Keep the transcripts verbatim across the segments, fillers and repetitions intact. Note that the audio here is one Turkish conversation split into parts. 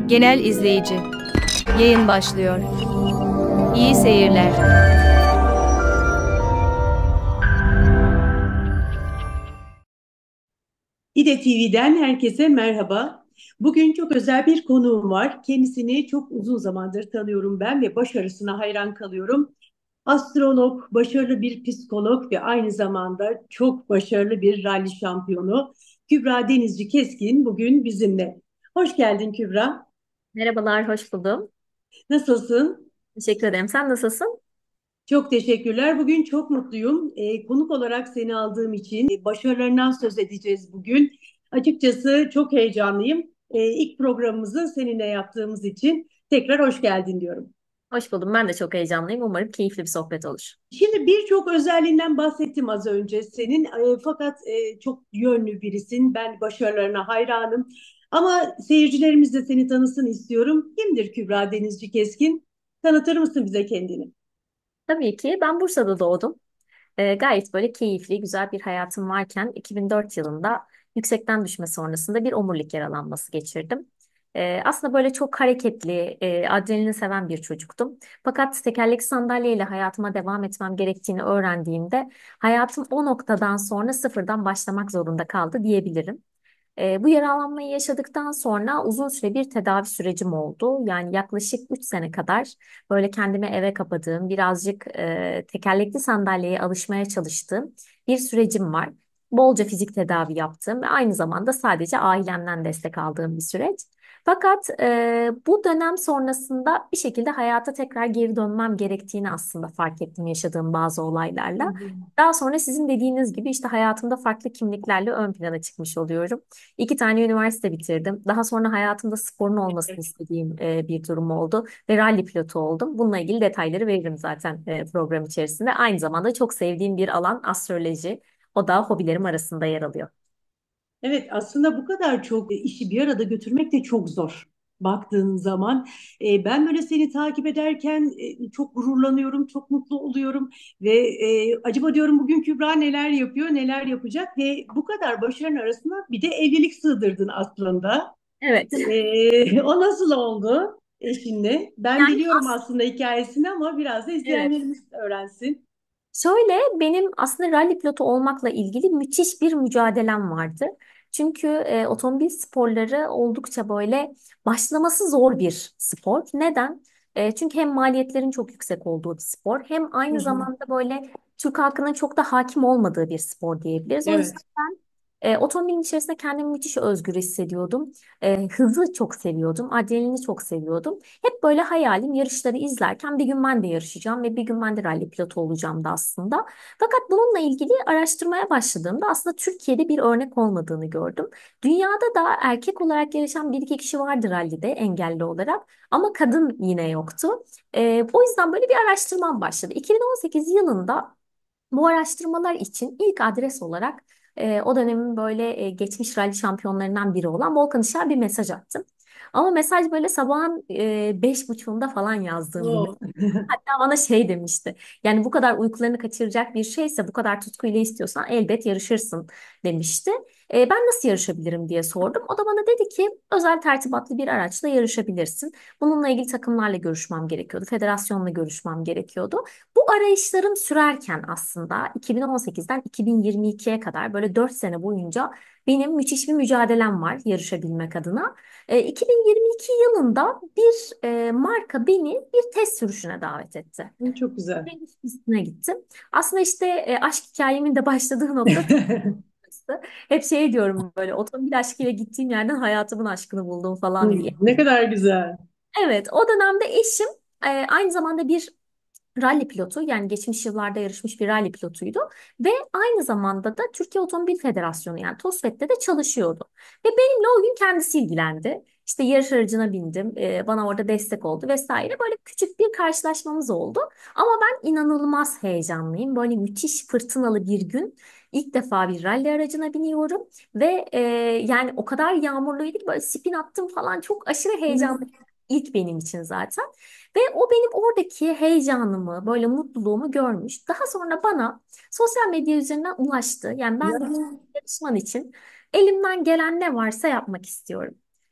Genel izleyici. Yayın başlıyor. İyi seyirler. İde T V'den herkese merhaba. Bugün çok özel bir konuğum var. Kendisini çok uzun zamandır tanıyorum ben ve başarısına hayran kalıyorum. Astrolog, başarılı bir psikolog ve aynı zamanda çok başarılı bir ralli şampiyonu Kübra Denizci Keskin bugün bizimle. Hoş geldin Kübra. Merhabalar, hoş buldum. Nasılsın? Teşekkür ederim. Sen nasılsın? Çok teşekkürler. Bugün çok mutluyum. Ee, konuk olarak seni aldığım için e, başarılarından söz edeceğiz bugün. Açıkçası çok heyecanlıyım. Ee, ilk programımızı seninle yaptığımız için tekrar hoş geldin diyorum. Hoş buldum. Ben de çok heyecanlıyım. Umarım keyifli bir sohbet olur. Şimdi birçok özelliğinden bahsettim az önce senin. Ee, fakat e, çok yönlü birisin. Ben başarılarına hayranım. Ama seyircilerimiz de seni tanısın istiyorum. Kimdir Kübra Denizci Keskin? Tanıtır mısın bize kendini? Tabii ki ben Bursa'da doğdum. Ee, gayet böyle keyifli, güzel bir hayatım varken iki bin dört yılında yüksekten düşme sonrasında bir omurilik yaralanması geçirdim. Ee, aslında böyle çok hareketli, e, adrenalin seven bir çocuktum. Fakat tekerlekli sandalyeyle hayatıma devam etmem gerektiğini öğrendiğimde hayatım o noktadan sonra sıfırdan başlamak zorunda kaldı diyebilirim. E, bu yaralanmayı yaşadıktan sonra uzun süre bir tedavi sürecim oldu. Yani yaklaşık üç sene kadar böyle kendimi eve kapadığım, birazcık e, tekerlekli sandalyeye alışmaya çalıştığım bir sürecim var. Bolca fizik tedavi yaptım ve aynı zamanda sadece ailemden destek aldığım bir süreç. Fakat e, bu dönem sonrasında bir şekilde hayata tekrar geri dönmem gerektiğini aslında fark ettim yaşadığım bazı Hı olaylarla. hı. Daha sonra sizin dediğiniz gibi işte hayatımda farklı kimliklerle ön plana çıkmış oluyorum. İki tane üniversite bitirdim. Daha sonra hayatımda sporun olmasını istediğim e, bir durum oldu ve ralli pilotu oldum. Bununla ilgili detayları veririm zaten e, program içerisinde. Aynı zamanda çok sevdiğim bir alan astroloji. O da hobilerim arasında yer alıyor. Evet, aslında bu kadar çok işi bir arada götürmek de çok zor baktığın zaman. E, ben böyle seni takip ederken e, çok gururlanıyorum, çok mutlu oluyorum ve e, acaba diyorum bugün Kübra neler yapıyor, neler yapacak ve bu kadar başarının arasında bir de evlilik sığdırdın aslında. Evet. E, o nasıl oldu eşinle? Ben Yani biliyorum as aslında hikayesini ama biraz da evet. izleyenlerimiz öğrensin. Şöyle benim aslında ralli pilotu olmakla ilgili müthiş bir mücadelem vardı. Çünkü e, otomobil sporları oldukça böyle başlaması zor bir spor. Neden? E, çünkü hem maliyetlerin çok yüksek olduğu bir spor, hem Hı aynı hı. zamanda böyle Türk halkının çok da hakim olmadığı bir spor diyebiliriz. O yüzden Evet. ben e, otomobilin içerisinde kendimi müthiş özgür hissediyordum. E, hızı çok seviyordum, adrenalini çok seviyordum. Hep böyle hayalim yarışları izlerken bir gün ben de yarışacağım ve bir gün ben de ralli pilotu olacağım da aslında. Fakat bununla ilgili araştırmaya başladığımda aslında Türkiye'de bir örnek olmadığını gördüm. Dünyada da erkek olarak yarışan bir iki kişi vardı rallide engelli olarak ama kadın yine yoktu. Ee, o yüzden böyle bir araştırmam başladı. iki bin on sekiz yılında bu araştırmalar için ilk adres olarak e, o dönemin böyle e, geçmiş rally şampiyonlarından biri olan Volkan Işık'a bir mesaj attım. Ama mesaj böyle sabahın e, beş buçuğunda falan yazdığım bir O. mesaj. Hatta bana şey demişti. Yani bu kadar uykularını kaçıracak bir şeyse bu kadar tutkuyla istiyorsan elbet yarışırsın demişti. E, ben nasıl yarışabilirim diye sordum. O da bana dedi ki özel tertibatlı bir araçla yarışabilirsin. Bununla ilgili takımlarla görüşmem gerekiyordu. Federasyonla görüşmem gerekiyordu. Bu arayışlarım sürerken aslında iki bin on sekizden iki bin yirmi ikiye kadar böyle dört sene boyunca benim müthiş bir mücadelem var yarışabilmek adına. E, iki bin yirmi iki yılında bir e, marka beni bir test sürüşüne davet etti. Çok güzel. Benim pistine gittim. Aslında işte e, aşk hikayemin de başladığı nokta tam burası. Hep şey diyorum böyle otomobil aşkıyla gittiğim yerden hayatımın aşkını buldum falan diye. Ne kadar güzel. Evet, o dönemde eşim e, aynı zamanda bir ralli pilotu, yani geçmiş yıllarda yarışmış bir ralli pilotuydu ve aynı zamanda da Türkiye Otomobil Federasyonu yani TOSFET'te de çalışıyordu. Ve benimle o gün kendisi ilgilendi. İşte yarış aracına bindim, e, bana orada destek oldu vesaire. Böyle küçük bir karşılaşmamız oldu. Ama ben inanılmaz heyecanlıyım. Böyle müthiş fırtınalı bir gün. İlk defa bir ralli aracına biniyorum ve e, yani o kadar yağmurluydu ki böyle spin attım falan, çok aşırı heyecanlı. İlk benim için zaten. Ve o benim oradaki heyecanımı, böyle mutluluğumu görmüş. Daha sonra bana sosyal medya üzerinden ulaştı. Yani Ya. ben de bu yarışman için elimden gelen ne varsa yapmak istiyorum.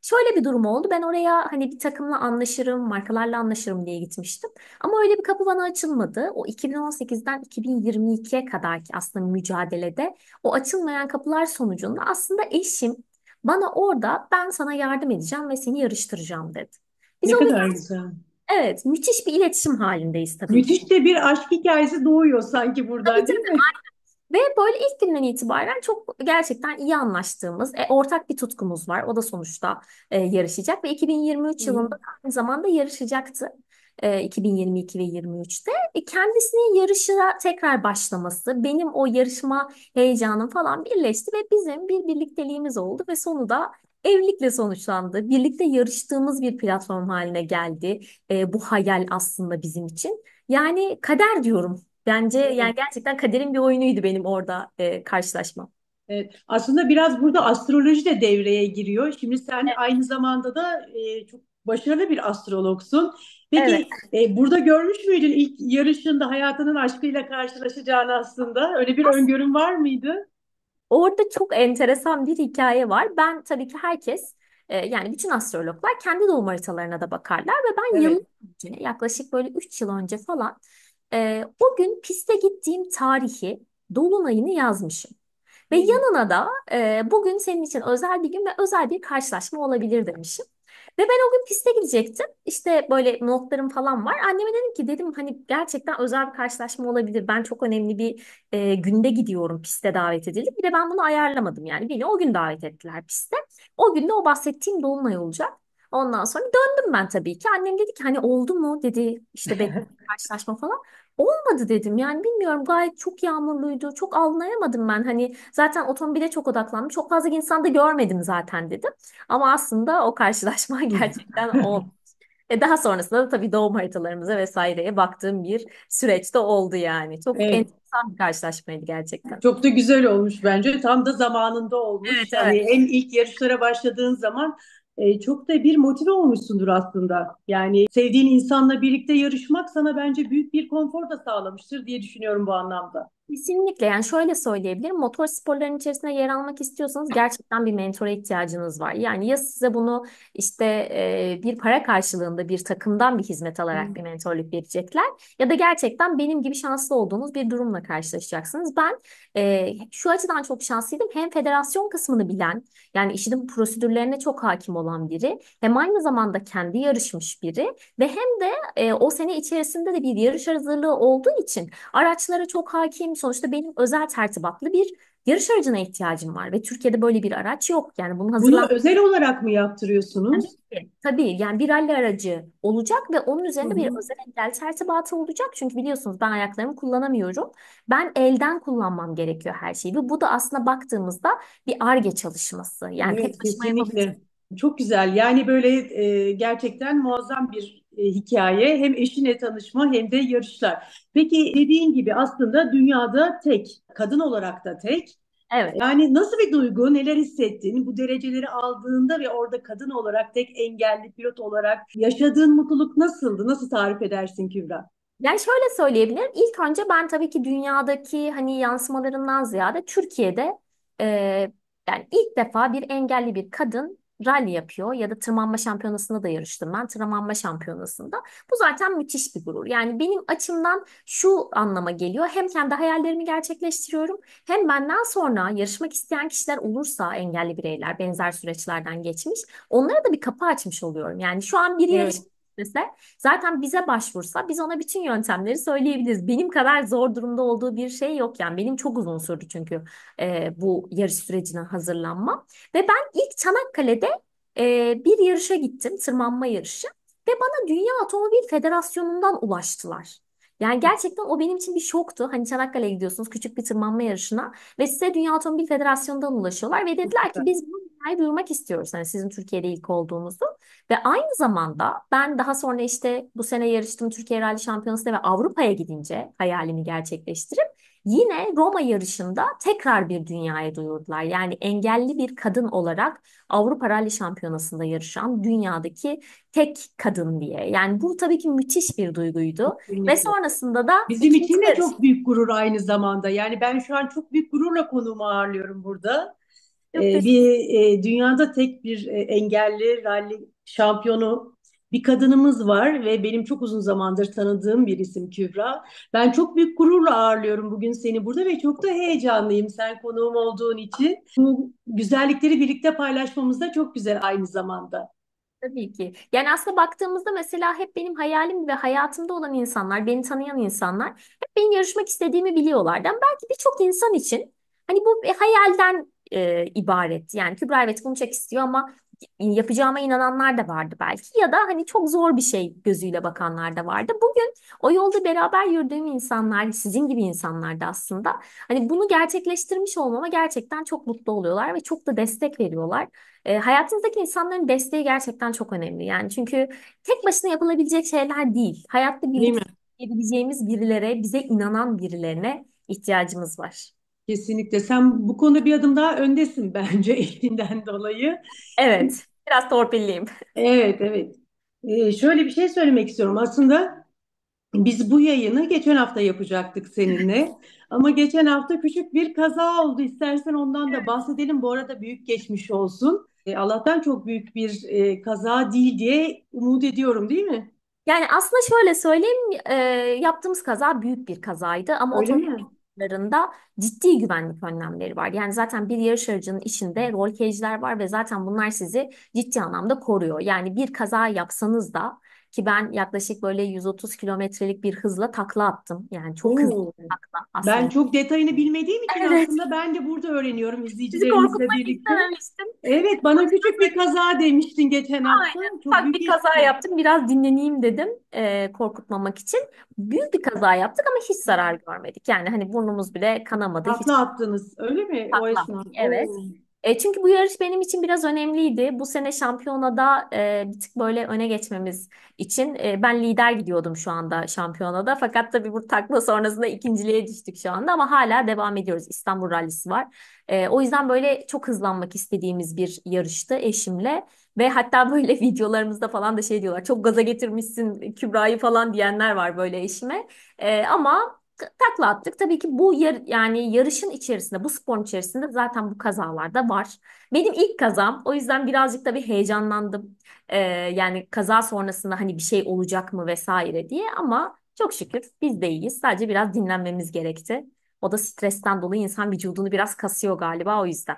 Şöyle bir durum oldu. Ben oraya hani bir takımla anlaşırım, markalarla anlaşırım diye gitmiştim. Ama öyle bir kapı bana açılmadı. O iki bin on sekizden iki bin yirmi ikiye kadar ki aslında mücadelede o açılmayan kapılar sonucunda aslında eşim bana orada ben sana yardım edeceğim ve seni yarıştıracağım dedi. Biz Ne o gün kadar güzel. evet müthiş bir iletişim halindeyiz tabii ki. Müthiş de bir aşk hikayesi doğuyor sanki Tabii buradan, değil tabii. mi? Ve böyle ilk günden itibaren çok gerçekten iyi anlaştığımız, e, ortak bir tutkumuz var. O da sonuçta e, yarışacak ve iki bin yirmi üç Hı. yılında da aynı zamanda yarışacaktı. E, iki bin yirmi iki ve yirmi üçte. E, kendisinin yarışa tekrar başlaması, benim o yarışma heyecanım falan birleşti ve bizim bir birlikteliğimiz oldu ve sonu da evlilikle sonuçlandı. Birlikte yarıştığımız bir platform haline geldi. E, bu hayal aslında bizim için. Yani kader diyorum. Bence yani Evet. gerçekten kaderin bir oyunuydu benim orada e, karşılaşmam. Evet. Aslında biraz burada astroloji de devreye giriyor. Şimdi sen Evet. aynı zamanda da e, çok başarılı bir astrologsun. Evet. Peki e, burada görmüş müydün ilk yarışında hayatının aşkıyla karşılaşacağını aslında? Öyle bir As- öngörün var mıydı? Orada çok enteresan bir hikaye var. Ben tabii ki herkes e, yani bütün astrologlar kendi doğum haritalarına da bakarlar ve ben yıllar Evet. önce yaklaşık böyle üç yıl önce falan e, o gün piste gittiğim tarihi dolunayını yazmışım. Ve Hı. yanına da e, bugün senin için özel bir gün ve özel bir karşılaşma olabilir demişim. Ve ben o gün piste gidecektim. İşte böyle notlarım falan var. Anneme dedim ki dedim hani gerçekten özel bir karşılaşma olabilir. Ben çok önemli bir e, günde gidiyorum piste davet edildim. Bir de ben bunu ayarlamadım yani. Beni o gün davet ettiler piste. O gün de o bahsettiğim dolunay olacak. Ondan sonra döndüm ben tabii ki. Annem dedi ki hani oldu mu dedi işte bekle karşılaşma falan. Olmadı dedim yani bilmiyorum gayet çok yağmurluydu. Çok anlayamadım ben hani zaten otomobile çok odaklandım. Çok fazla insan da görmedim zaten dedim. Ama aslında o karşılaşma gerçekten oldu. E daha sonrasında da tabii doğum haritalarımıza vesaireye baktığım bir süreçte oldu yani. Çok Evet. enteresan bir karşılaşmaydı gerçekten. Çok da güzel olmuş bence. Tam da zamanında olmuş. Evet, Hani evet. en ilk yarışlara başladığın zaman e, çok da bir motive olmuşsundur aslında. Yani sevdiğin insanla birlikte yarışmak sana bence büyük bir konfor da sağlamıştır diye düşünüyorum bu anlamda. Kesinlikle yani şöyle söyleyebilirim motor sporlarının içerisinde yer almak istiyorsanız gerçekten bir mentora ihtiyacınız var. Yani ya size bunu işte e, bir para karşılığında bir takımdan bir hizmet alarak bir mentorluk verecekler ya da gerçekten benim gibi şanslı olduğunuz bir durumla karşılaşacaksınız. Ben e, şu açıdan çok şanslıydım hem federasyon kısmını bilen yani işin prosedürlerine çok hakim olan biri hem aynı zamanda kendi yarışmış biri ve hem de e, o sene içerisinde de bir yarış hazırlığı olduğu için araçlara çok hakim. Sonuçta benim özel tertibatlı bir yarış aracına ihtiyacım var ve Türkiye'de böyle bir araç yok. Yani bunun Bunu hazırlan özel olarak mı tabii yaptırıyorsunuz? ki. Tabii yani bir ralli aracı olacak ve onun Hı üzerinde bir hı. özel engel tertibatı olacak. Çünkü biliyorsunuz ben ayaklarımı kullanamıyorum. Ben elden kullanmam gerekiyor her şeyi ve bu da aslında baktığımızda bir Ar-Ge çalışması. Yani Evet, tek başıma yapabileceğim. kesinlikle. Çok güzel. Yani böyle e, gerçekten muazzam bir e, hikaye. Hem eşinle tanışma hem de yarışlar. Peki dediğin gibi aslında dünyada tek, kadın olarak da tek. Evet. Yani nasıl bir duygu, neler hissettin bu dereceleri aldığında ve orada kadın olarak tek engelli pilot olarak yaşadığın mutluluk nasıldı? Nasıl tarif edersin Kübra? Yani şöyle söyleyebilirim. İlk önce ben tabii ki dünyadaki hani yansımalarından ziyade Türkiye'de e, yani ilk defa bir engelli bir kadın rally yapıyor ya da tırmanma şampiyonasında da yarıştım ben tırmanma şampiyonasında. Bu zaten müthiş bir gurur. Yani benim açımdan şu anlama geliyor. Hem kendi hayallerimi gerçekleştiriyorum hem benden sonra yarışmak isteyen kişiler olursa engelli bireyler benzer süreçlerden geçmiş onlara da bir kapı açmış oluyorum. Yani şu an bir yarış Evet. zaten bize başvursa biz ona bütün yöntemleri söyleyebiliriz. Benim kadar zor durumda olduğu bir şey yok yani. Benim çok uzun sürdü çünkü e, bu yarış sürecine hazırlanma. Ve ben ilk Çanakkale'de e, bir yarışa gittim, tırmanma yarışı. Ve bana Dünya Otomobil Federasyonu'ndan ulaştılar. Yani gerçekten o benim için bir şoktu. Hani Çanakkale'ye gidiyorsunuz küçük bir tırmanma yarışına ve size Dünya Otomobil Federasyonu'ndan ulaşıyorlar ve Çok dediler ki güzel. biz bu dünyayı duyurmak istiyoruz. Hani sizin Türkiye'de ilk olduğunuzu. Ve aynı zamanda ben daha sonra işte bu sene yarıştım Türkiye Rally Şampiyonası'nda ve Avrupa'ya gidince hayalimi gerçekleştirip yine Roma yarışında tekrar bir dünyaya duyurdular. Yani engelli bir kadın olarak Avrupa Rally Şampiyonası'nda yarışan dünyadaki tek kadın diye. Yani bu tabii ki müthiş bir duyguydu. Ve Kesinlikle. sonrasında da Bizim ikinci için de yarış. çok büyük gurur aynı zamanda. Yani ben şu an çok büyük gururla konuğumu ağırlıyorum burada. Çok Ee, teşekkür bir e, dünyada tek bir e, engelli ralli şampiyonu bir kadınımız var ve benim çok uzun zamandır tanıdığım bir isim Kübra. Ben çok büyük gururla ağırlıyorum bugün seni burada ve çok da heyecanlıyım sen konuğum olduğun için. Bu güzellikleri birlikte paylaşmamız da çok güzel aynı zamanda. tabii ki. Yani aslında baktığımızda mesela hep benim hayalim ve hayatımda olan insanlar, beni tanıyan insanlar hep benim yarışmak istediğimi biliyorlardı. Ama belki birçok insan için hani bu bir hayalden e, ibaret. Yani Kübra evet bunu çok istiyor ama yapacağıma inananlar da vardı belki. Ya da hani çok zor bir şey gözüyle bakanlar da vardı. Bugün o yolda beraber yürüdüğüm insanlar, sizin gibi insanlar da aslında hani bunu gerçekleştirmiş olmama gerçekten çok mutlu oluyorlar ve çok da destek veriyorlar. E, hayatınızdaki insanların desteği gerçekten çok önemli. Yani çünkü tek başına yapılabilecek şeyler değil. Hayatta Değil birlikte mi? yapabileceğimiz birilere, bize inanan birilerine ihtiyacımız var. Kesinlikle. Sen bu konuda bir adım daha öndesin bence eşinden dolayı. Evet, biraz torpilliyim. Evet, evet. Ee, şöyle bir şey söylemek istiyorum. Aslında biz bu yayını geçen hafta yapacaktık seninle. Ama geçen hafta küçük bir kaza oldu. İstersen ondan da bahsedelim. Bu arada büyük geçmiş olsun. E, Allah'tan çok büyük bir e, kaza değil diye umut ediyorum, değil mi? Yani aslında şöyle söyleyeyim, e, yaptığımız kaza büyük bir kazaydı ama Öyle otomobil mi? yarışlarında ciddi güvenlik önlemleri var. Yani zaten bir yarış aracının içinde rol cage'ler var ve zaten bunlar sizi ciddi anlamda koruyor. Yani bir kaza yapsanız da ki ben yaklaşık böyle yüz otuz kilometrelik bir hızla takla attım. Yani çok hızlı Oo. bir takla Ben aslında. çok detayını bilmediğim için Evet, aslında ben de burada öğreniyorum sizi izleyicilerimizle korkutmak birlikte. istememiştim. Evet, bana küçük bir kaza demiştin geçen hafta. Aynen. Çok Ufak büyük bir geçmiş kaza olsun. yaptım. Biraz dinleneyim dedim e, korkutmamak için. Büyük bir kaza yaptık ama hiç zarar görmedik. Yani hani burnumuz bile kanamadı. Hiç Takla attınız, öyle mi o takla esnada? attık. Evet. Oo. E, çünkü bu yarış benim için biraz önemliydi. Bu sene şampiyonada e, bir tık böyle öne geçmemiz için e, ben lider gidiyordum şu anda şampiyonada. Fakat tabii bu takla sonrasında ikinciliğe düştük şu anda ama hala devam ediyoruz. İstanbul Rallisi var. E, o yüzden böyle çok hızlanmak istediğimiz bir yarıştı eşimle. Ve hatta böyle videolarımızda falan da şey diyorlar. Çok gaza getirmişsin Kübra'yı falan diyenler var böyle eşime. E, ama takla attık. Tabii ki bu yar, yani yarışın içerisinde, bu sporun içerisinde zaten bu kazalar da var. Benim ilk kazam. O yüzden birazcık tabii heyecanlandım. Ee, yani kaza sonrasında hani bir şey olacak mı vesaire diye ama çok şükür biz de iyiyiz. Sadece biraz dinlenmemiz gerekti. O da stresten dolayı insan vücudunu biraz kasıyor galiba o yüzden.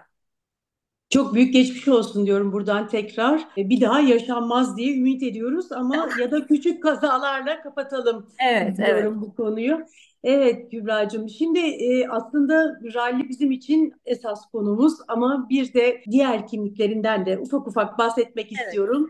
Çok büyük geçmiş olsun diyorum buradan tekrar. E, Bir daha yaşanmaz diye ümit ediyoruz ama ya da küçük kazalarla kapatalım Evet, evet. diyorum bu konuyu. Evet Kübra'cığım. Şimdi e, aslında ralli bizim için esas konumuz ama bir de diğer kimliklerinden de ufak ufak bahsetmek Evet. istiyorum.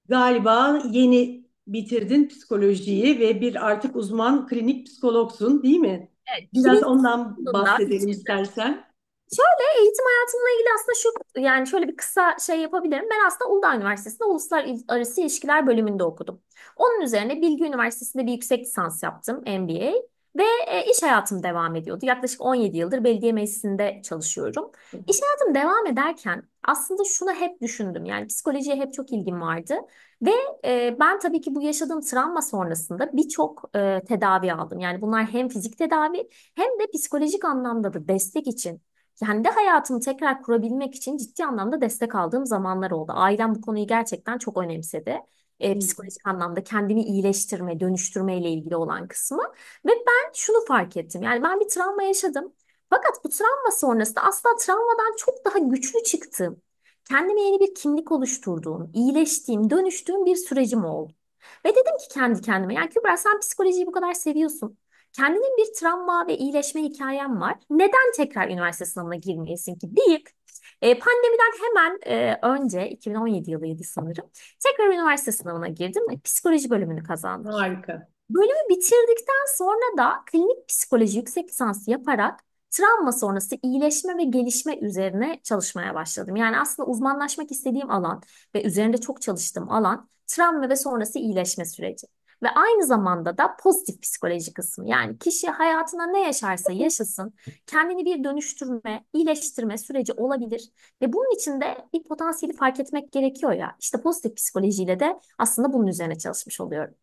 Galiba yeni bitirdin psikolojiyi ve bir artık uzman klinik psikologsun, değil mi? Evet. Biraz iki bin ondan yılında bahsedelim bitirdim. istersen. Şöyle eğitim hayatımla ilgili aslında şu yani şöyle bir kısa şey yapabilirim. Ben aslında Uludağ Üniversitesi'nde Uluslararası İlişkiler bölümünde okudum. Onun üzerine Bilgi Üniversitesi'nde bir yüksek lisans yaptım, M B A. Ve e, iş hayatım devam ediyordu. Yaklaşık on yedi yıldır belediye meclisinde çalışıyorum. İş hayatım devam ederken aslında şunu hep düşündüm. Yani psikolojiye hep çok ilgim vardı. Ve e, ben tabii ki bu yaşadığım travma sonrasında birçok e, tedavi aldım. Yani bunlar hem fizik tedavi hem de psikolojik anlamda da destek için kendi hayatımı tekrar kurabilmek için ciddi anlamda destek aldığım zamanlar oldu. Ailem bu konuyu gerçekten çok önemsedi. E, psikolojik anlamda kendimi iyileştirme, dönüştürme ile ilgili olan kısmı. Ve ben şunu fark ettim. Yani ben bir travma yaşadım. Fakat bu travma sonrasında aslında travmadan çok daha güçlü çıktığım, kendime yeni bir kimlik oluşturduğum, iyileştiğim, dönüştüğüm bir sürecim oldu. Ve dedim ki kendi kendime, yani Kübra sen psikolojiyi bu kadar seviyorsun. Kendinin bir travma ve iyileşme hikayen var. Neden tekrar üniversite sınavına girmeyesin ki deyip e, pandemiden hemen e, önce iki bin on yedi yılıydı sanırım. Tekrar üniversite sınavına girdim ve psikoloji bölümünü kazandım. Harika. Bölümü bitirdikten sonra da klinik psikoloji yüksek lisansı yaparak travma sonrası iyileşme ve gelişme üzerine çalışmaya başladım. Yani aslında uzmanlaşmak istediğim alan ve üzerinde çok çalıştığım alan travma ve sonrası iyileşme süreci. Ve aynı zamanda da pozitif psikoloji kısmı. Yani kişi hayatına ne yaşarsa yaşasın kendini bir dönüştürme, iyileştirme süreci olabilir. Ve bunun için de bir potansiyeli fark etmek gerekiyor ya. İşte pozitif psikolojiyle de aslında bunun üzerine çalışmış oluyorum.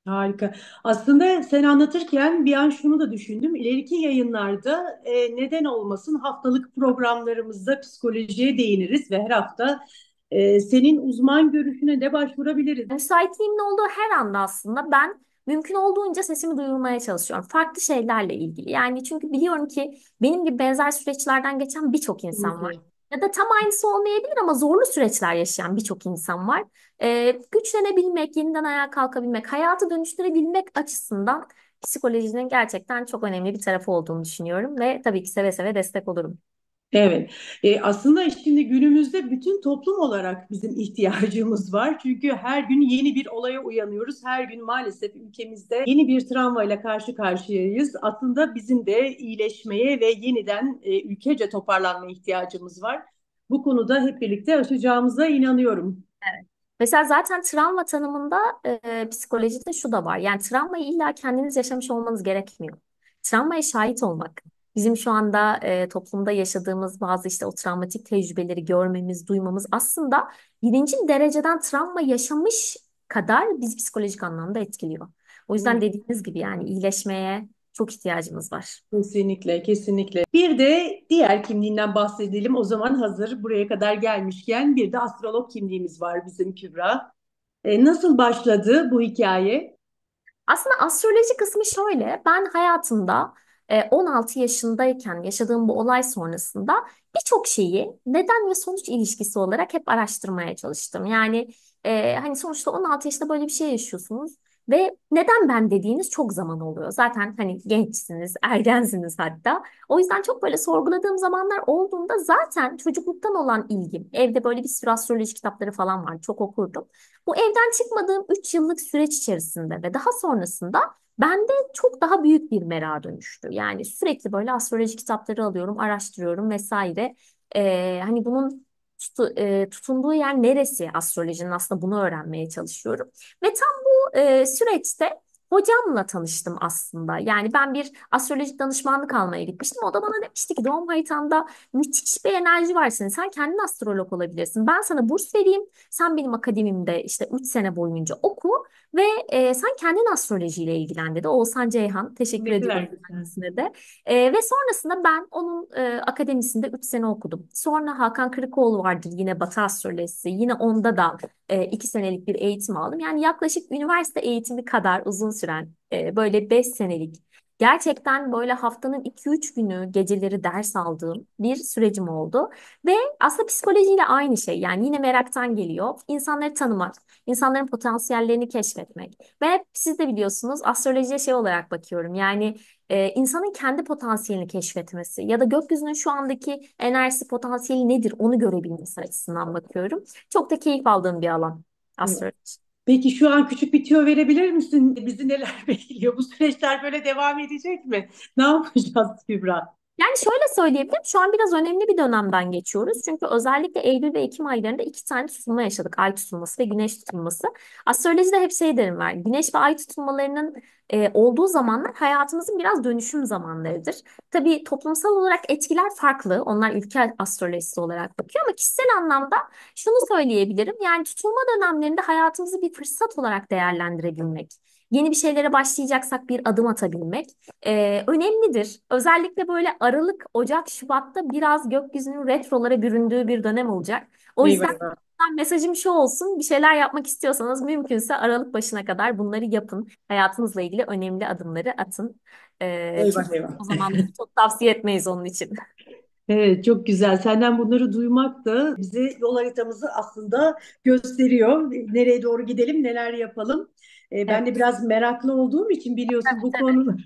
Harika. Aslında sen anlatırken bir an şunu da düşündüm. İleriki yayınlarda e, neden olmasın haftalık programlarımızda psikolojiye değiniriz ve her hafta e, senin uzman görüşüne de başvurabiliriz. Müsaitliğimin olduğu her anda aslında ben mümkün olduğunca sesimi duyurmaya çalışıyorum. Farklı şeylerle ilgili. Yani çünkü biliyorum ki benim gibi benzer süreçlerden geçen birçok insan var. Kesinlikle. Ya da tam aynısı olmayabilir ama zorlu süreçler yaşayan birçok insan var. Ee, güçlenebilmek, yeniden ayağa kalkabilmek, hayatı dönüştürebilmek açısından psikolojinin gerçekten çok önemli bir tarafı olduğunu düşünüyorum ve tabii ki seve seve destek olurum. Evet. E, aslında şimdi günümüzde bütün toplum olarak bizim ihtiyacımız var. Çünkü her gün yeni bir olaya uyanıyoruz. Her gün maalesef ülkemizde yeni bir travmayla karşı karşıyayız. Aslında bizim de iyileşmeye ve yeniden e, ülkece toparlanma ihtiyacımız var. Bu konuda hep birlikte aşacağımıza inanıyorum. Mesela zaten travma tanımında e, psikolojide şu da var. Yani travmayı illa kendiniz yaşamış olmanız gerekmiyor. Travmaya şahit olmak. Bizim şu anda e, toplumda yaşadığımız bazı işte o travmatik tecrübeleri görmemiz, duymamız aslında birinci dereceden travma yaşamış kadar bizi psikolojik anlamda etkiliyor. O yüzden dediğiniz gibi yani iyileşmeye çok ihtiyacımız var. Kesinlikle, kesinlikle. Bir de diğer kimliğinden bahsedelim. O zaman hazır buraya kadar gelmişken bir de astrolog kimliğimiz var bizim Kübra. E, nasıl başladı bu hikaye? Aslında astroloji kısmı şöyle. Ben hayatımda e, on altı yaşındayken yaşadığım bu olay sonrasında birçok şeyi neden ve sonuç ilişkisi olarak hep araştırmaya çalıştım. Yani e, hani sonuçta on altı yaşında böyle bir şey yaşıyorsunuz ve neden ben dediğiniz çok zaman oluyor. Zaten hani gençsiniz, ergensiniz hatta. O yüzden çok böyle sorguladığım zamanlar olduğunda zaten çocukluktan olan ilgim, evde böyle bir sürü astroloji kitapları falan var, çok okurdum. Bu evden çıkmadığım üç yıllık süreç içerisinde ve daha sonrasında bende çok daha büyük bir merak dönüştü. Yani sürekli böyle astroloji kitapları alıyorum, araştırıyorum vesaire. Ee, hani bunun tutu- e, tutunduğu yer neresi astrolojinin aslında bunu öğrenmeye çalışıyorum. Ve tam bu e, süreçte hocamla tanıştım aslında. Yani ben bir astrolojik danışmanlık almaya gitmiştim. O da bana demişti ki doğum haritanda müthiş bir enerji var senin. Sen kendin astrolog olabilirsin. Ben sana burs vereyim. Sen benim akademimde işte üç sene boyunca oku ve e, sen kendin astrolojiyle ilgilen dedi. Oğuzhan Ceyhan. Teşekkür Ne kadar ediyorum güzel. kendisine de. E, ve sonrasında ben onun e, akademisinde üç sene okudum. Sonra Hakan Kırıkoğlu vardır yine Batı Astrolojisi. Yine onda da e, iki senelik bir eğitim aldım. Yani yaklaşık üniversite eğitimi kadar uzun süren e, böyle beş senelik gerçekten böyle haftanın iki üç günü geceleri ders aldığım bir sürecim oldu. Ve aslında psikolojiyle aynı şey. Yani yine meraktan geliyor. İnsanları tanımak, insanların potansiyellerini keşfetmek. Ben hep siz de biliyorsunuz astrolojiye şey olarak bakıyorum. Yani e, insanın kendi potansiyelini keşfetmesi ya da gökyüzünün şu andaki enerjisi potansiyeli nedir onu görebilmesi açısından bakıyorum. Çok da keyif aldığım bir alan Evet. astroloji. Peki şu an küçük bir tüyo verebilir misin? Bizi neler bekliyor? Bu süreçler böyle devam edecek mi? Ne yapacağız Kübra? Yani şöyle söyleyebilirim. Şu an biraz önemli bir dönemden geçiyoruz. Çünkü özellikle Eylül ve Ekim aylarında iki tane tutulma yaşadık. Ay tutulması ve güneş tutulması. Astrolojide hep şey derim var. Güneş ve ay tutulmalarının e, olduğu zamanlar hayatımızın biraz dönüşüm zamanlarıdır. Tabii toplumsal olarak etkiler farklı. Onlar ülke astrolojisi olarak bakıyor ama kişisel anlamda şunu söyleyebilirim. Yani tutulma dönemlerinde hayatımızı bir fırsat olarak değerlendirebilmek. Yeni bir şeylere başlayacaksak bir adım atabilmek e, önemlidir. Özellikle böyle Aralık, Ocak, Şubat'ta biraz gökyüzünün retrolara büründüğü bir dönem olacak. O Eyvah yüzden eyvah. mesajım şu olsun, bir şeyler yapmak istiyorsanız mümkünse Aralık başına kadar bunları yapın. Hayatınızla ilgili önemli adımları atın. E, Eyvah çünkü eyvah. o zamanları çok tavsiye etmeyiz onun için. Evet, çok güzel. Senden bunları duymak da bize yol haritamızı aslında gösteriyor. Nereye doğru gidelim, neler yapalım. Ee, ben de Evet. biraz meraklı olduğum için biliyorsun Tabii, bu tabii. konuda.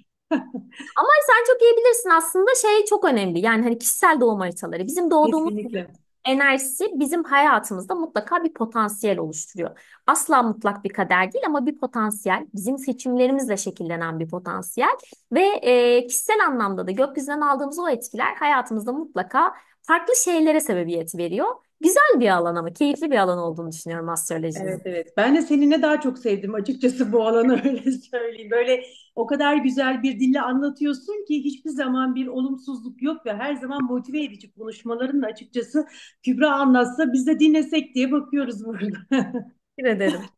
Ama sen çok iyi bilirsin aslında şey çok önemli. Yani hani kişisel doğum haritaları. Bizim doğduğumuz Kesinlikle. enerjisi bizim hayatımızda mutlaka bir potansiyel oluşturuyor. Asla mutlak bir kader değil ama bir potansiyel, bizim seçimlerimizle şekillenen bir potansiyel ve e, kişisel anlamda da gökyüzünden aldığımız o etkiler hayatımızda mutlaka farklı şeylere sebebiyet veriyor. Güzel bir alan ama keyifli bir alan olduğunu düşünüyorum Evet astrolojinin. evet. Ben de seninle daha çok sevdim açıkçası bu alanı öyle söyleyeyim. Böyle o kadar güzel bir dille anlatıyorsun ki hiçbir zaman bir olumsuzluk yok ve her zaman motive edici konuşmaların da açıkçası Kübra anlatsa biz de dinlesek diye bakıyoruz burada. Teşekkür ederim.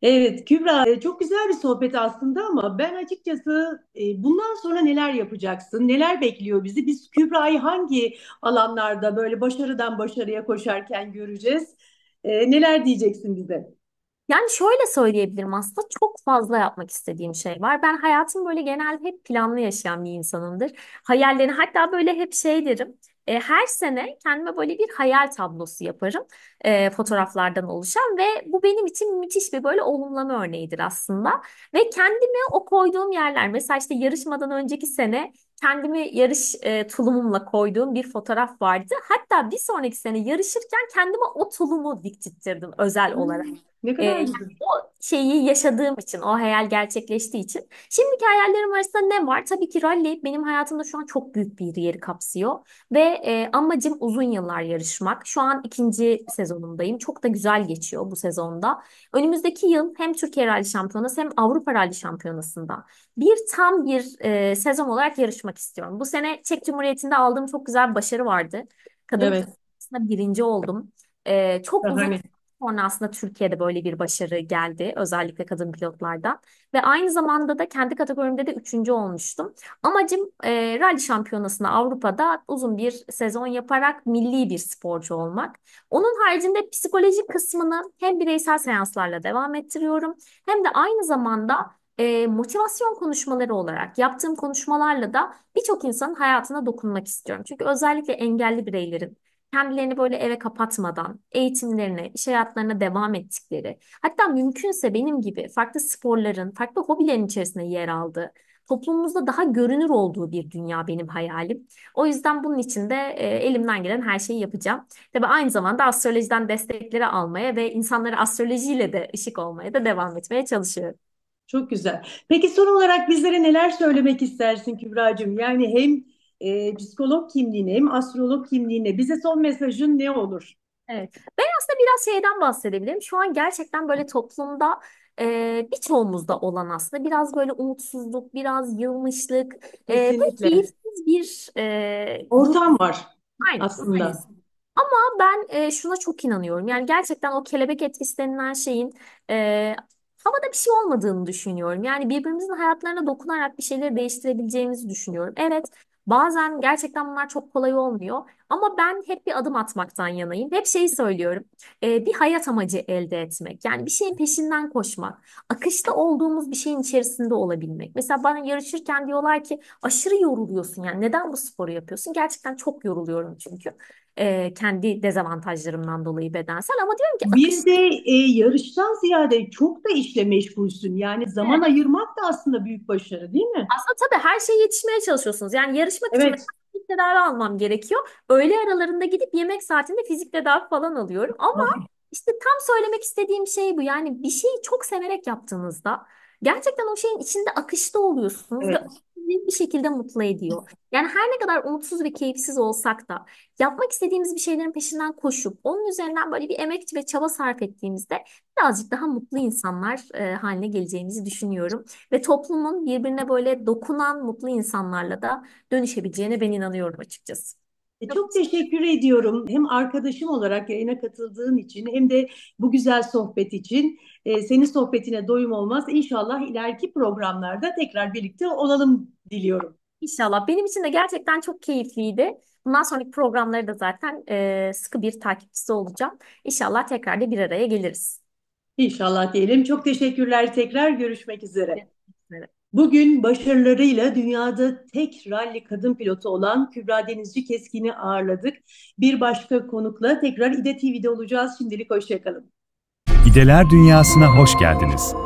Evet Kübra, e, çok güzel bir sohbet aslında ama ben açıkçası e, bundan sonra neler yapacaksın? Neler bekliyor bizi? Biz Kübra'yı hangi alanlarda böyle başarıdan başarıya koşarken göreceğiz? E, neler diyeceksin bize? Yani şöyle söyleyebilirim, aslında çok fazla yapmak istediğim şey var. Ben hayatım böyle genelde hep planlı yaşayan bir insanımdır. Hayallerini hatta böyle hep şey derim. e, her sene kendime böyle bir hayal tablosu yaparım. e, fotoğraflardan oluşan ve bu benim için müthiş bir böyle olumlama örneğidir aslında. Ve kendimi o koyduğum yerler, mesela işte yarışmadan önceki sene kendimi yarış e, tulumumla koyduğum bir fotoğraf vardı. Hatta bir sonraki sene yarışırken kendime o tulumu diktirttirdim özel olarak. Hmm, ne Ee, kadar yani güzel. o şeyi yaşadığım için, o hayal gerçekleştiği için. Şimdiki hayallerim arasında ne var? Tabii ki rally benim hayatımda şu an çok büyük bir yeri kapsıyor. Ve e, amacım uzun yıllar yarışmak. Şu an ikinci sezonundayım. Çok da güzel geçiyor bu sezonda. Önümüzdeki yıl hem Türkiye Rally Şampiyonası hem Avrupa Rally Şampiyonası'nda bir tam bir e, sezon olarak yarışmak istiyorum. Bu sene Çek Cumhuriyeti'nde aldığım çok güzel bir başarı vardı. Kadın pilot Evet, arasında birinci oldum. E, çok uzun şahane. sonra aslında Türkiye'de böyle bir başarı geldi. Özellikle kadın pilotlardan. Ve aynı zamanda da kendi kategorimde de üçüncü olmuştum. Amacım e, rally şampiyonasında Avrupa'da uzun bir sezon yaparak milli bir sporcu olmak. Onun haricinde psikolojik kısmını hem bireysel seanslarla devam ettiriyorum hem de aynı zamanda e, motivasyon konuşmaları olarak yaptığım konuşmalarla da birçok insanın hayatına dokunmak istiyorum. Çünkü özellikle engelli bireylerin kendilerini böyle eve kapatmadan eğitimlerine, iş hayatlarına devam ettikleri, hatta mümkünse benim gibi farklı sporların, farklı hobilerin içerisinde yer aldığı, toplumumuzda daha görünür olduğu bir dünya benim hayalim. O yüzden bunun için de e, elimden gelen her şeyi yapacağım. Tabii aynı zamanda astrolojiden destekleri almaya ve insanlara astrolojiyle de ışık olmaya da devam etmeye çalışıyorum. Çok güzel. Peki son olarak bizlere neler söylemek istersin Kübra'cığım? Yani hem e, psikolog kimliğine hem astrolog kimliğine bize son mesajın ne olur? Evet. Ben aslında biraz şeyden bahsedebilirim. Şu an gerçekten böyle toplumda e, birçoğumuzda olan aslında biraz böyle umutsuzluk, biraz yılmışlık, e, böyle Kesinlikle. keyifsiz bir e, durum. Ortam var Aynen, aslında. maalesef. Ama ben e, şuna çok inanıyorum. Yani gerçekten o kelebek etkisi denilen şeyin e, havada bir şey olmadığını düşünüyorum. Yani birbirimizin hayatlarına dokunarak bir şeyleri değiştirebileceğimizi düşünüyorum. Evet, bazen gerçekten bunlar çok kolay olmuyor. Ama ben hep bir adım atmaktan yanayım. Hep şeyi söylüyorum. e, bir hayat amacı elde etmek. Yani bir şeyin peşinden koşmak. Akışta olduğumuz bir şeyin içerisinde olabilmek. Mesela bana yarışırken diyorlar ki aşırı yoruluyorsun. Yani neden bu sporu yapıyorsun? Gerçekten çok yoruluyorum çünkü e, kendi dezavantajlarımdan dolayı bedensel, ama diyorum ki akış. Bir de e, yarıştan ziyade çok da işle meşgulsün. Yani zaman ayırmak da aslında büyük başarı, değil mi? Aslında tabii her şeye yetişmeye çalışıyorsunuz. Yani yarışmak için mesela Evet. fizik tedavi almam gerekiyor. Öğle aralarında gidip yemek saatinde fizik tedavi falan alıyorum. Ama işte tam söylemek istediğim şey bu. Yani bir şeyi çok severek yaptığınızda gerçekten o şeyin içinde akışta oluyorsunuz ve o Evet. sizi bir şekilde mutlu ediyor. Yani her ne kadar umutsuz ve keyifsiz olsak da yapmak istediğimiz bir şeylerin peşinden koşup onun üzerinden böyle bir emek ve çaba sarf ettiğimizde birazcık daha mutlu insanlar e, haline geleceğimizi düşünüyorum. Ve toplumun birbirine böyle dokunan mutlu insanlarla da dönüşebileceğine ben inanıyorum açıkçası. E, Çok Çok teşekkür ediyorum. Hem arkadaşım olarak yayına katıldığın için hem de bu güzel sohbet için. E, senin sohbetine doyum olmaz. İnşallah ileriki programlarda tekrar birlikte olalım diliyorum. inşallah. Benim için de gerçekten çok keyifliydi. Bundan sonraki programları da zaten e, sıkı bir takipçisi olacağım. İnşallah tekrar da bir araya geliriz. İnşallah diyelim. Çok teşekkürler. Tekrar görüşmek üzere. Görüşmek üzere. Bugün başarılarıyla dünyada tek ralli kadın pilotu olan Kübra Denizci Keskin'i ağırladık. Bir başka konukla tekrar İde T V'de olacağız. Şimdilik hoşça kalın. İdeler Dünyası'na hoş geldiniz.